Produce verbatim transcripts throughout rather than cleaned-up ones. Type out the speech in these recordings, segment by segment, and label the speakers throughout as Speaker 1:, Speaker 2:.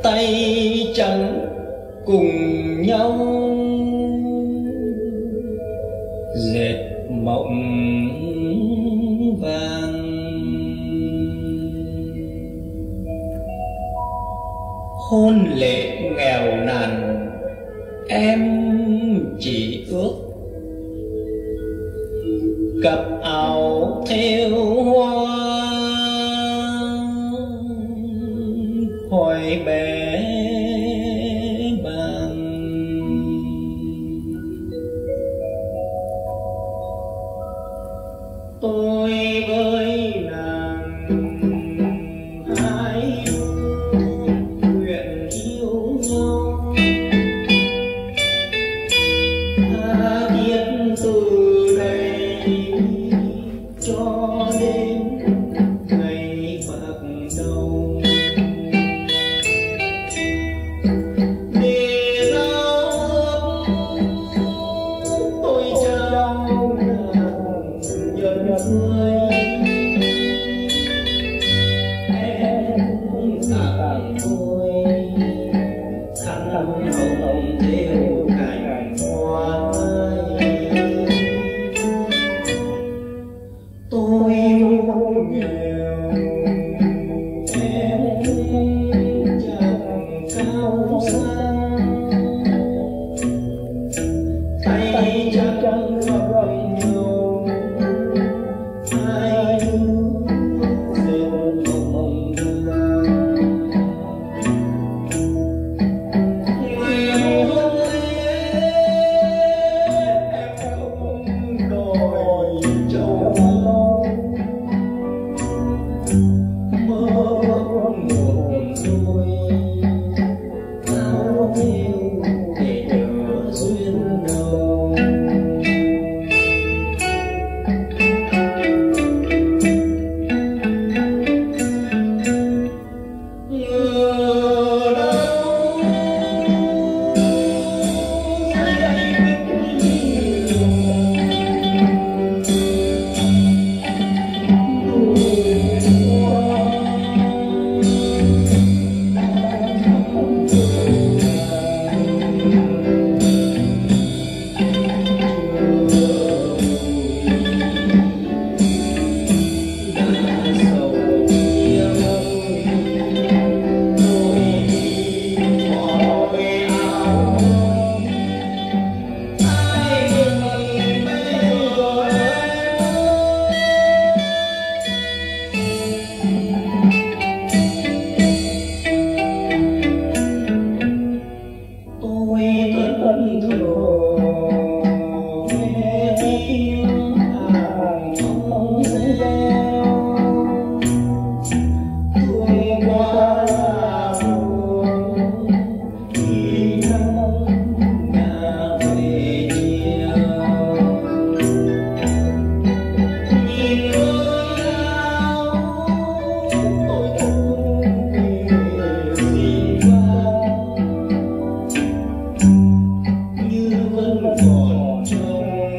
Speaker 1: tay chân cùng nhau dệt mộng vàng. Hôn lệ nghèo nàn em chỉ ước cặp áo thêu hoa hỏi bé bàng. Tôi với nàng hai nguyện yêu nhau, tha thiết từ đây cho đến ngày bạc đầu. Để giao ước tôi trao nàng nhân người, em tặng tôi khăn hồng thêu cành hoa mai. Tôi không nghèo em chẳng cao sang, tay chẳng rộng nhiều hai đứa dệt mộng vàng. Ngày hôm nay em không đòi châu báu, mơ ước một đôi áo thêu để nhớ duyên đầu. Nhớ đâu say biết nhiều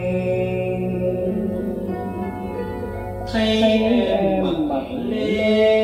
Speaker 1: thấy em mặc lên